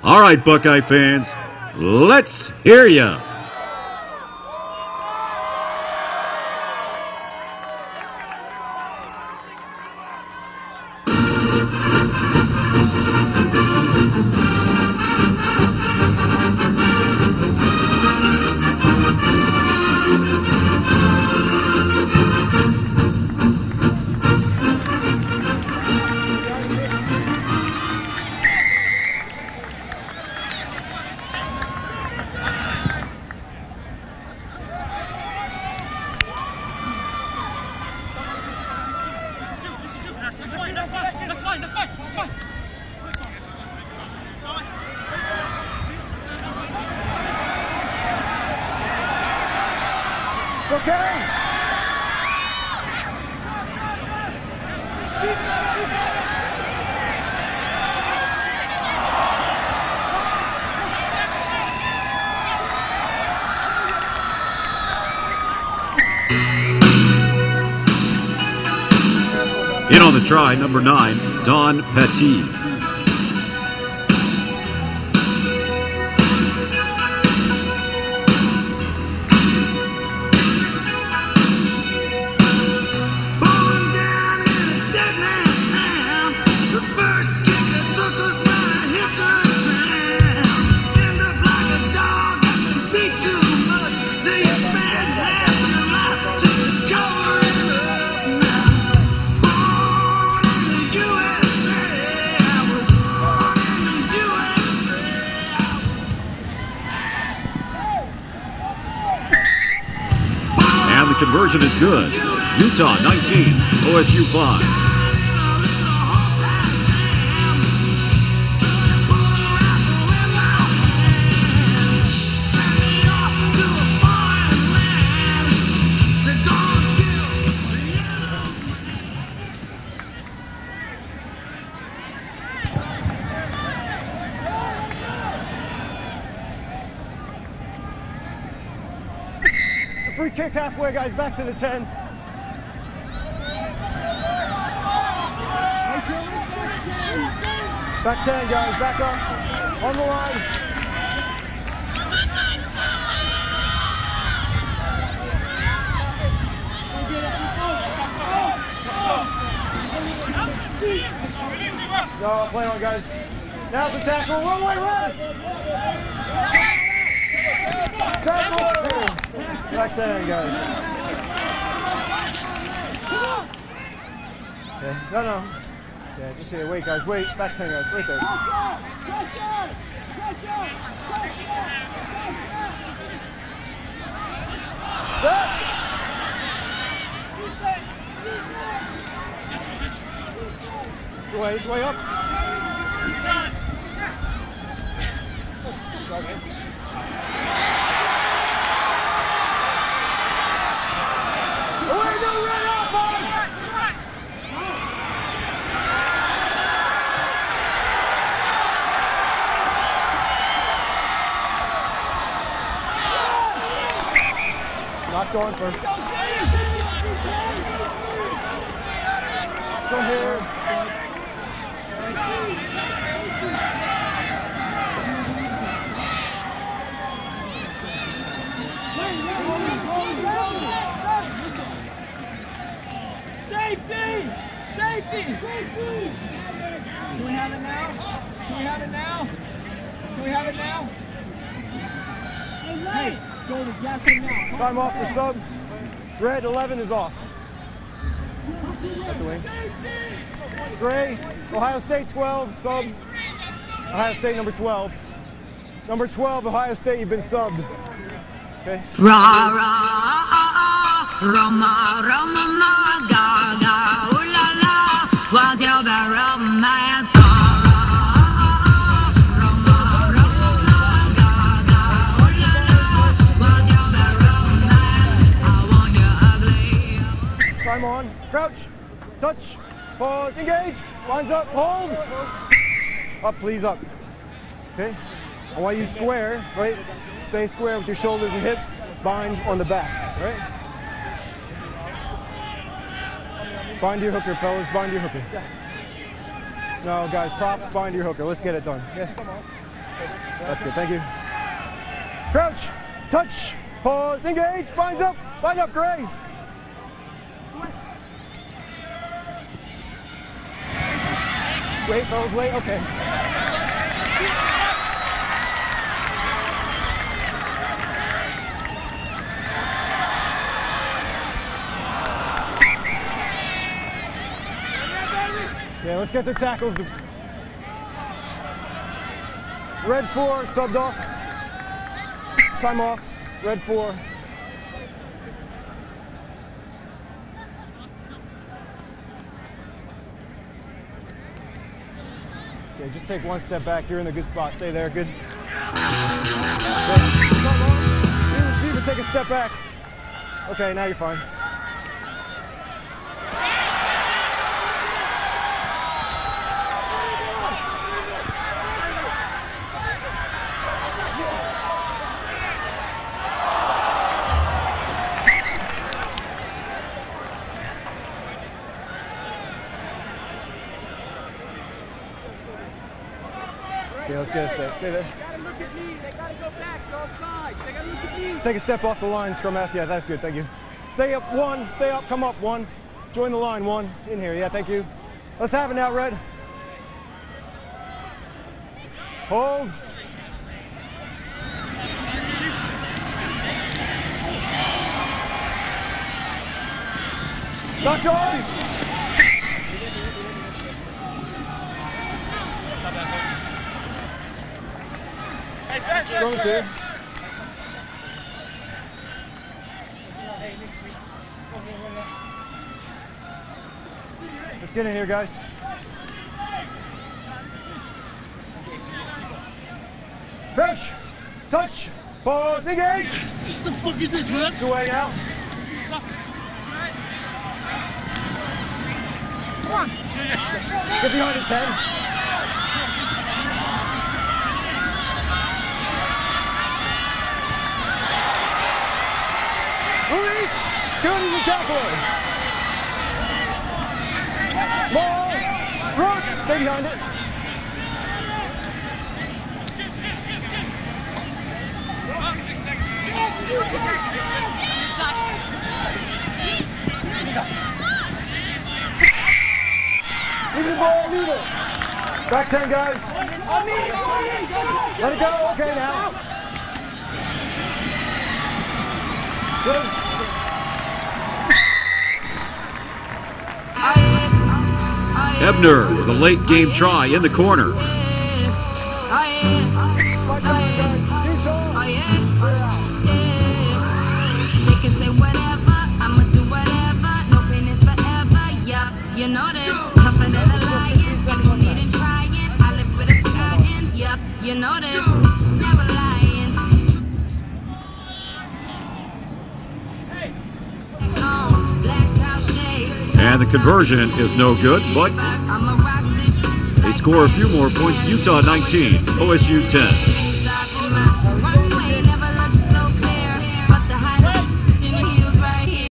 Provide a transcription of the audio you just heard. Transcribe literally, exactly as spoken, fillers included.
All right, Buckeye fans, let's hear ya. Okay. In on the try, number nine, Don Petit. The conversion is good. Utah nineteen, O S U five. Free kick halfway, guys, back to the ten. Back ten, guys, back up. On the line. No, play on, guys. Now's the tackle. One way, run! Tackle! Back ten, guys. Yeah, no, no. Yeah, just here. Wait, guys. Wait. Back ten, guys. Right there. It's way, it's way up. Not going first. Come here. Safety! Safety! Can we have it now? Can we have it now? Can we have it now? Hey, go to yes and now. Time off for sub. Red eleven is off. At the wing. Gray, Ohio State twelve, sub. Ohio State number twelve. Number twelve, Ohio State, you've been subbed. Okay? Ra ra Roma Roma ga ga ooh la la, what your romance. Time on. Crouch. Touch. Pause. Engage. Lines up. Hold. Up, please, up. Okay? I want you square, right? Stay square with your shoulders and hips. Bind on the back, right? Bind your hooker, fellas. Bind your hooker. No, guys, props. Bind your hooker. Let's get it done. Yeah. That's good, thank you. Crouch, touch, pause, engage, binds up, bind up, Gray. Wait, fellas, wait, okay. Yeah, let's get the tackles. Red four, subbed off. Time off. Red four. Okay, just take one step back. You're in a good spot. Stay there. Good. Good. Receiver, take a step back. Okay, now you're fine. Okay, let's get a set. Stay there. They gotta look at me. They gotta go back. They're offside. They gotta look at me. Let's take a step off the line, scrum half. Yeah, that's good. Thank you. Stay up one. Stay up. Come up one. Join the line one. In here. Yeah, thank you. Let's have it now, Red. Hold. Stop, Charlie. Scrum two. Let's get in here, guys. Crouch, touch, pause, engage. What the fuck is this, man? Two way now. Come on. Get behind it, ten. Release. Good as a tackler. Ball. Front. Stay behind it. Leave the ball, leave it. Back ten, guys. Let it go. Okay, now. Good. Ebner with a late game try in the corner. You know this, tougher than a lion. You don't need it trying. I live with a stallion. Yep, you know this, never lying. No, black cow shades. And the conversion is no good, but I'm a rock this. they score a few more points. Utah nineteen, O S U ten.